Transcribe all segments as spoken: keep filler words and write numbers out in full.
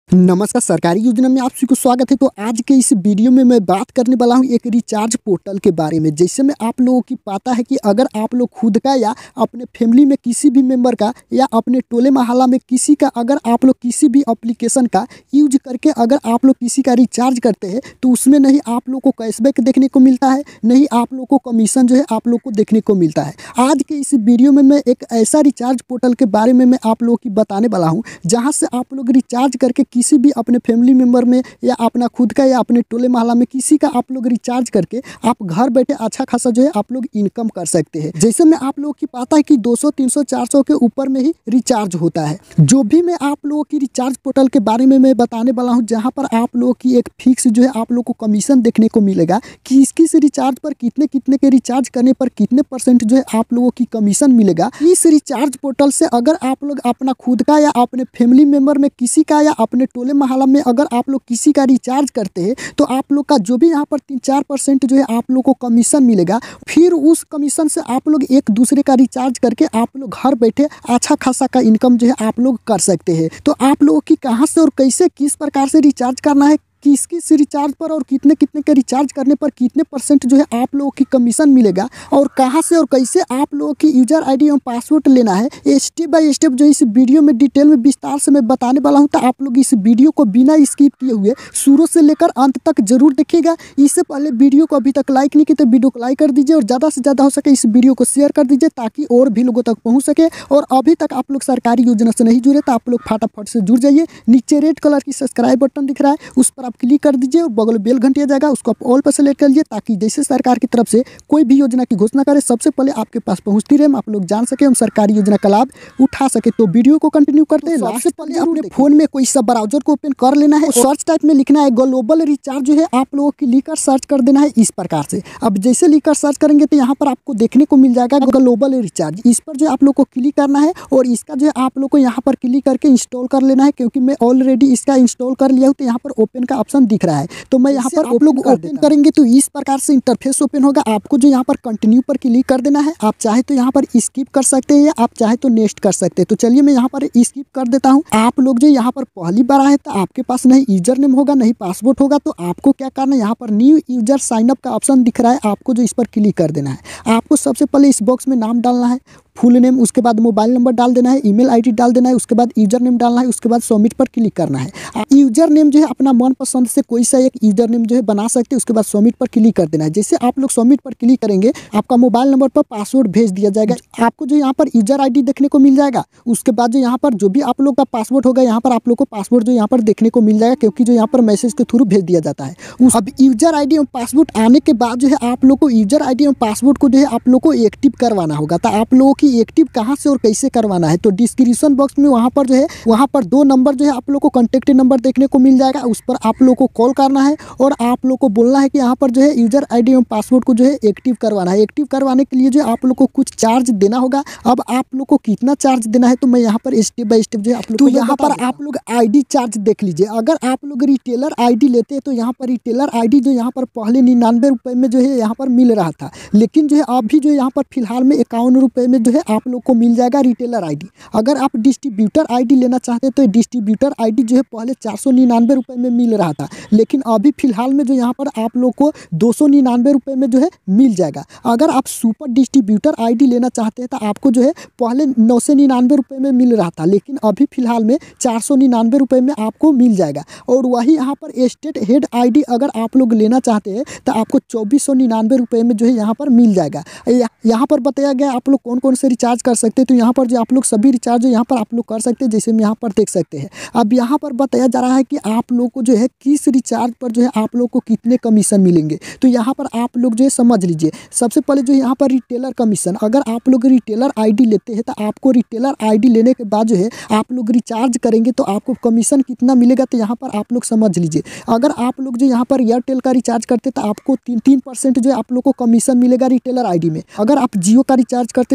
नमस्कार, सरकारी योजना में आप सभी को स्वागत है। तो आज के इस वीडियो में मैं बात करने वाला हूं एक रिचार्ज पोर्टल के बारे में। जैसे में आप लोगों की पता है कि अगर आप लोग खुद का या अपने फैमिली में किसी भी मेंबर का या अपने टोले मोहल्ला में किसी का अगर आप लोग किसी भी एप्लीकेशन का यूज करके अगर आप लोग किसी का रिचार्ज करते हैं तो उसमें नहीं आप लोग को कैशबैक देखने को मिलता है, नहीं आप लोग को कमीशन जो है आप लोग को देखने को मिलता है। आज के इस वीडियो में मैं एक ऐसा रिचार्ज पोर्टल के बारे में मैं आप लोगों की बताने वाला हूँ जहाँ से आप लोग रिचार्ज करके किसी भी अपने फैमिली मेंबर में या अपना खुद का या अपने टोले मोहल्ला में किसी का आप लोग रिचार्ज करके आप घर बैठे अच्छा खासा जो है आप लोग इनकम कर सकते हैं। जैसे में आप लोगों की पता है कि दो सौ, तीन सौ, चार सौ के ऊपर में ही रिचार्ज होता है। जो भी मैं आप लोगों की रिचार्ज पोर्टल के बारे में मैं बताने वाला हूं जहां पर आप लोगों की एक फिक्स जो है आप लोगों को कमीशन देखने को मिलेगा कि इस किस रिचार्ज पर कितने कितने के रिचार्ज करने पर कितने परसेंट जो है आप लोगों की कमीशन मिलेगा। इस रिचार्ज पोर्टल से अगर आप लोग अपना खुद का या अपने फैमिली मेंबर में किसी का या अपने टोले मोहल्ला में अगर आप लोग किसी का रिचार्ज करते हैं तो आप लोग का जो भी यहाँ पर तीन चार परसेंट जो है आप लोग को कमीशन मिलेगा। फिर उस कमीशन से आप लोग एक दूसरे का रिचार्ज करके आप लोग घर बैठे अच्छा खासा का इनकम जो है आप लोग कर सकते हैं। तो आप लोगों की कहाँ से और कैसे किस प्रकार से रिचार्ज करना है, किस किस रिचार्ज पर और कितने कितने के रिचार्ज करने पर कितने परसेंट जो है आप लोगों की कमीशन मिलेगा और कहां से और कैसे आप लोगों की यूजर आईडी और पासवर्ड लेना है, ये स्टेप बाय स्टेप जो इस वीडियो में डिटेल में विस्तार से मैं बताने वाला हूं। तो आप लोग इस वीडियो को बिना स्किप किए हुए शुरू से लेकर अंत तक जरूर देखिएगा। इससे पहले वीडियो को अभी तक लाइक नहीं किया तो वीडियो को लाइक कर दीजिए और ज़्यादा से ज़्यादा हो सके इस वीडियो को शेयर कर दीजिए ताकि और भी लोगों तक पहुँच सके। और अभी तक आप लोग सरकारी योजना से नहीं जुड़े तो आप लोग फटाफट से जुड़ जाइए। नीचे रेड कलर की सब्सक्राइब बटन दिख रहा है, उस पर आप क्लिक कर दीजिए और बगल बेल घंटी आ जाएगा, उसको आप ऑल पर सेलेक्ट कर लीजिए ताकि जैसे सरकार की तरफ से कोई भी योजना की घोषणा करे सबसे पहले आपके पास पहुंचती रहे, आप लोग जान सके, हम सरकारी योजना का लाभ उठा सके। तो वीडियो को कंटिन्यू करते हैं। सबसे पहले अपने फोन में कोई सा ब्राउजर को ओपन कर लेना है, सर्च टाइप में लिखना है ग्लोबल रिचार्ज जो है आप लोगों की लिखकर सर्च कर देना है इस प्रकार से। अब जैसे लिखकर सर्च करेंगे तो यहाँ पर आपको देखने को मिल जाएगा ग्लोबल रिचार्ज, इस पर जो आप लोग को क्लिक करना है और इसका जो है आप लोग को यहाँ पर क्लिक करके इंस्टॉल कर लेना है। क्योंकि मैं ऑलरेडी इसका इंस्टॉल कर लिया हूँ तो यहाँ पर ओपन का ऑप्शन दिख रहा है, तो मैं यहाँ पर आप लोग ओपन करेंगे तो इस प्रकार से इंटरफेस ओपन होगा। आपको जो यहाँ पर कंटिन्यू पर क्लिक कर देना है, आप चाहे तो यहाँ पर स्किप कर सकते हैं या आप चाहे तो नेक्स्ट कर सकते हैं। तो चलिए मैं यहाँ पर स्किप कर देता हूँ। आप लोग जो यहाँ पर पहली बार आए तो आपके पास नहीं यूजर नेम होगा नहीं पासवर्ड होगा, तो आपको क्या करना है, यहाँ पर न्यू यूजर साइन अप का ऑप्शन दिख रहा है, आपको जो इस पर क्लिक कर देना है। आपको सबसे पहले इस बॉक्स में नाम डालना है, फुल नेम, उसके बाद मोबाइल नंबर डाल देना है, ईमेल आईडी डाल देना है, उसके बाद यूजर नेम डालना है, उसके बाद सबमिट पर क्लिक करना है। यूजर नेम जो है अपना मनपसंद से कोई सा एक यूजर नेम जो है बना सकते हैं, उसके बाद सबमिट पर क्लिक कर देना है। जैसे आप लोग सबमिट पर क्लिक करेंगे आपका मोबाइल नंबर पर पासवर्ड भेज दिया जाएगा। आपको जो यहाँ पर यूजर आईडी देखने को मिल जाएगा, उसके बाद जो यहाँ पर जो भी आप लोग का पासवर्ड होगा यहाँ पर आप लोग को पासवर्ड जो यहाँ पर देखने को मिल जाएगा, क्योंकि जो यहाँ पर मैसेज के थ्रू भेज दिया जाता है। अब यूजर आईडी और पासवर्ड आने के बाद जो है आप लोग को यूजर आईडी और पासवर्ड को जो है आप लोग को एक्टिव करवाना होगा। तो आप लोगों की एक्टिव कहाँ से और कैसे करवाना है, तो डिस्क्रिप्शन बॉक्स में वहाँ पर जो है वहाँ पर दो नंबर जो है आप लोग को कॉन्टैक्ट नंबर देखने को मिल जाएगा, उस पर आप लोग को कॉल करना है और आप लोग को बोलना है कि यहाँ पर जो है यूजर आईडी और पासवर्ड को जो है एक्टिव करवाना है। एक्टिव करवाने के लिए जो है आप लोग को कुछ चार्ज देना होगा। अब आप लोग को कितना चार्ज देना है तो मैं यहाँ पर स्टेप बाय स्टेप जो है आप लोग, तो यहाँ पर आप लोग आईडी चार्ज देख लीजिए। अगर आप लोग रिटेलर आईडी लेते हैं तो यहाँ पर रिटेलर आईडी जो यहाँ पर पहले निन्यानवे रुपये में जो है यहाँ पर मिल रहा था, लेकिन जो है अभी जो यहाँ पर फिलहाल में इक्यावन रुपये में जो है आप लोग को मिल जाएगा रिटेलर आईडी। अगर आप डिस्ट्रीब्यूटर आईडी लेना चाहते हैं तो डिस्ट्रीब्यूटर आईडी जो है पहले चार सौ निन्यानवे रुपये में मिल रहा था, लेकिन अभी फिलहाल में जो यहाँ पर आप लोग को दो सौ निन्यानवे रुपये में जो है मिल जाएगा। अगर आप सुपर डिस्ट्रीब्यूटर आईडी लेना चाहते हैं तो आपको जो है पहले नौ सौ निन्यानवे रुपये में मिल रहा था, लेकिन अभी फिलहाल में चार सौ निन्यानवे रुपये में आपको मिल जाएगा। और वही यहाँ पर स्टेट हेड आईडी अगर आप लोग लेना चाहते हैं तो आपको चौबीस सौ निन्यानवे रुपये में जो है यहाँ पर मिल जाएगा। यहाँ पर बताया गया आप लोग कौन कौन से रिचार्ज कर सकते हैं, तो यहाँ पर जो आप लोग सभी रिचार्ज यहाँ पर आप लोग कर सकते हैं, जैसे हम यहाँ पर देख सकते हैं। अब यहाँ पर बताया जा रहा है कि आप लोग को जो है किस रिचार्ज पर जो है आप लोग को कितने कमीशन मिलेंगे, तो यहाँ पर आप लोग जो है समझ लीजिए। सबसे पहले जो यहाँ पर रिटेलर कमीशन, अगर आप लोग रिटेलर आईडी लेते हैं तो आपको रिटेलर आईडी लेने के बाद जो है आप लोग रिचार्ज करेंगे तो आपको कमीशन कितना मिलेगा, तो यहाँ पर आप लोग समझ लीजिए। अगर आप लोग जो यहाँ पर एयरटेल का रिचार्ज करते तो आपको तीन तीन परसेंट जो है आप लोग को कमीशन मिलेगा रिटेलर आईडी में। अगर आप जियो का रिचार्ज करते तो चार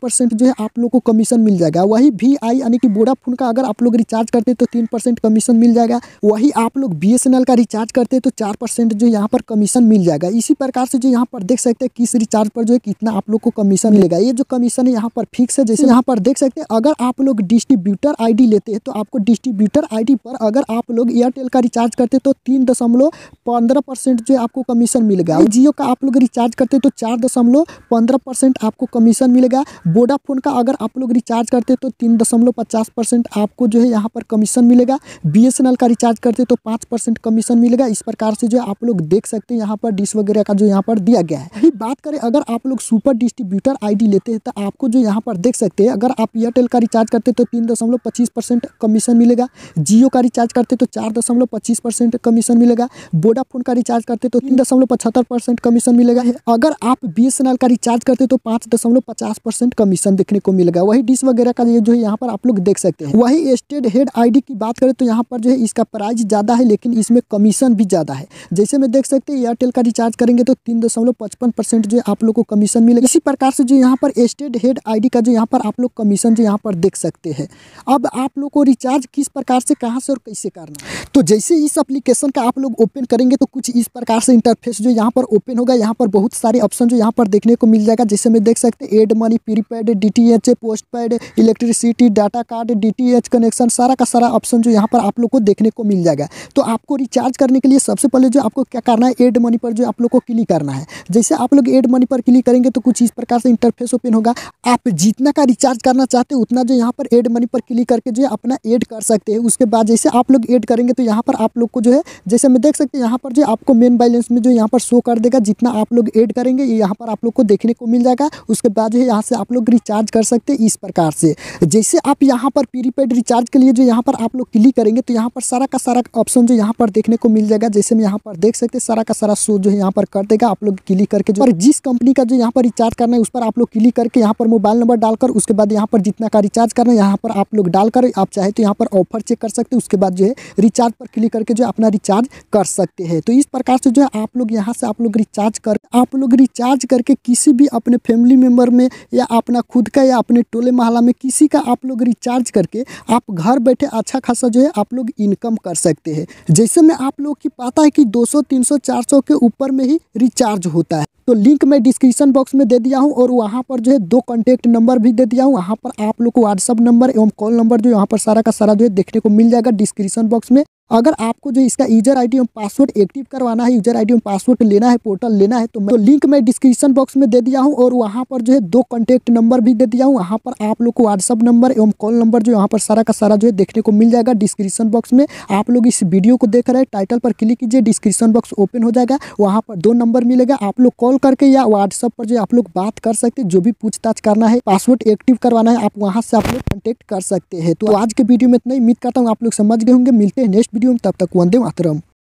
परसेंट जो है आप लोग को कमीशन मिल जाएगा। वही वी आई यानी कि वोडाफोन का अगर आप लोग रिचार्ज करते हैं तो तीन परसेंट कमीशन मिल जाएगा। वही आप लोग बी एस एन एल का रिचार्ज करते हैं तो चार परसेंट जो यहाँ पर कमीशन मिल जाएगा। इसी प्रकार से जो यहाँ पर देख सकते हैं किस रिचार्ज पर जो है कितना आप लोग को कमीशन मिलेगा। ये जो कमीशन है यहाँ पर फिक्स है। जैसे यहाँ पर देख सकते हैं अगर आप लोग डिस्ट्रीब्यूटर आईडी लेते हैं तो आपको डिस्ट्रीब्यूटर आईडी पर अगर आप लोग एयरटेल का रिचार्ज करते हैं तो तीन दशमलव पंद्रह परसेंट जो आपको कमीशन मिलेगा। जियो का आप लोग रिचार्ज करते हैं तो चार दशमलव पंद्रह परसेंट आपको कमीशन मिलेगा। वोडाफोन का अगर आप लोग रिचार्ज करते हैं तो तीन दशमलव पचास परसेंट आपको जो है यहाँ पर कमीशन मिलेगा। बी एस एन एल का रिचार्ज करते हैं तो पाँच परसेंट कमीशन मिलेगा। इस प्रकार से जो आप लोग देख सकते हैं यहाँ पर डिश वगैरह का जो यहाँ पर दिया गया है। वही बात करें अगर आप लोग सुपर डिस्ट्रीब्यूटर आईडी लेते हैं तो आपको जो यहाँ पर देख सकते हैं अगर आप एयरटेल का रिचार्ज करते हैं तो तीन दशमलव पच्चीस परसेंट कमीशन मिलेगा। जियो का रिचार्ज करते तो चार दशमलव पच्चीस परसेंट कमीशन मिलेगा। वोडाफोन का रिचार्ज करते तो तीन दशमलव पचहत्तर परसेंट कमीशन मिलेगा। अगर आप बी एस एन एल का रिचार्ज करते तो पाँच दशमलव पचास परसेंट कमीशन देखने को मिलेगा। वही डिश वगैरह का ये जो है यहाँ पर आप लोग देख सकते हैं। वही स्टेट हेड आईडी की बात करें तो यहाँ पर जो है इसका प्राइस ज़्यादा है लेकिन इसमें कमीशन भी ज़्यादा है। जैसे में देख सकते हैं एयरटेल का रिचार्ज करेंगे तो तीन दशमलव पचपन परसेंट जो है आप लोग को कमीशन मिलेगा। इसी प्रकार से जो यहाँ पर स्टेट हेड आईडी का जो यहाँ पर आप लोग कमीशन जो यहाँ पर देख सकते हैं। अब आप लोग को रिचार्ज किस प्रकार से कहाँ से और कैसे करना है, तो जैसे इस एप्लीकेशन का आप लोग ओपन करेंगे तो कुछ इस प्रकार से इंटरफेस जो यहाँ पर ओपन होगा। यहाँ पर बहुत सारे ऑप्शन जो यहाँ पर देखने को मिल जाएगा। जैसे में देख सकते हैं add money, prepaid, DTH, postpaid, electricity, data card, DTH connection, सारा का सारा ऑप्शन जो यहाँ पर आप लोग को देखने को मिल जाएगा। तो आपको रिचार्ज करने के लिए सबसे पहले जो आपको क्या करना है, एड मनी पर जो आप लोग को क्लिक करना है। जैसे आप लोग एड मनी पर क्लिक करेंगे तो कुछ इस प्रकार से इंटरफेस ओपन होगा। आप जितना का रिचार्ज करना चाहते हैं उतना जो यहाँ पर एड मनी पर क्लिक करके जो है अपना ऐड कर सकते हैं। उसके बाद जैसे आप लोग ऐड करेंगे तो यहाँ पर आप लोग को जो है जैसे मैं देख सकते हैं यहाँ पर जो आपको मेन बैलेंस में जो यहाँ पर शो कर देगा जितना आप लोग ऐड करेंगे ये यहाँ पर आप लोग को देखने को मिल जाएगा। उसके बाद जो है यहाँ से आप लोग रिचार्ज कर सकते हैं। इस प्रकार से जैसे आप यहाँ पर प्रीपेड रिचार्ज के लिए जो यहाँ पर आप लोग क्लिक करेंगे तो यहाँ पर सारा का सारा ऑप्शन जो यहाँ पर देखने को मिल जाएगा। जैसे मैं यहाँ पर देख सकते हैं सारा का सारा शो जो है यहाँ पर कर देगा। आप लोग क्लिक करके जो जिस कंपनी का जो यहाँ पर रिचार्ज करना है उस पर आप लोग क्लिक करके यहाँ पर मोबाइल नंबर डालकर उसके बाद यहाँ पर जितना का रिचार्ज करना है यहाँ पर आप लोग डालकर आप चाहे तो यहाँ पर ऑफर चेक कर सकते हैं। उसके बाद जो है रिचार्ज पर क्लिक करके जो अपना रिचार्ज कर सकते हैं। तो इस प्रकार से जो है आप लोग यहाँ से आप लोग रिचार्ज कर आप लोग रिचार्ज करके किसी भी अपने फैमिली मेम्बर में या अपना खुद का या अपने टोले मोहल्ला में किसी का आप लोग रिचार्ज करके आप घर बैठे अच्छा खासा जो है आप लोग इनकम कर सकते हैं। जैसे में आप लोग की पता है कि दो सौ, तीन सौ, चार सौ के ऊपर में ही रिचार्ज होता है। तो लिंक मैं डिस्क्रिप्शन बॉक्स में दे दिया हूं और वहां पर जो है दो कॉन्टैक्ट नंबर भी दे दिया हूं। वहां पर आप लोग को व्हाट्सअप नंबर एवं कॉल नंबर जो यहाँ पर सारा का सारा जो है देखने को मिल जाएगा डिस्क्रिप्शन बॉक्स में। अगर आपको जो इसका यूजर आईडी एवं पासवर्ड एक्टिव करवाना है, यूजर आईडी एवं पासवर्ड लेना है, पोर्टल लेना है तो, तो लिंक मैं डिस्क्रिप्शन बॉक्स में दे दिया हूं और वहां पर जो है दो कॉन्टैक्ट नंबर भी दे दिया हूं। वहां पर आप लोग को व्हाट्सअप नंबर एवं कॉल नंबर जो यहाँ पर सारा का सारा जो है देखने को मिल जाएगा डिस्क्रिप्शन बॉक्स में। आप लोग इस वीडियो को देख रहे हैं, टाइटल पर क्लिक कीजिए, डिस्क्रिप्शन बॉक्स ओपन हो जाएगा। वहाँ पर दो नंबर मिलेगा, आप लोग कॉल करके या व्हाट्सअप पर जो आप लोग बात कर सकते हैं। जो भी पूछताछ करना है, पासवर्ड एक्टिव करवाना है, आप वहाँ से आप लोग कॉन्टैक्ट कर सकते हैं। तो आज के वीडियो में इतना ही, उम्मीद करता हूँ आप लोग समझ गए होंगे। मिलते हैं नेक्स्ट वीडियो में, तब तक वंदे मातरम।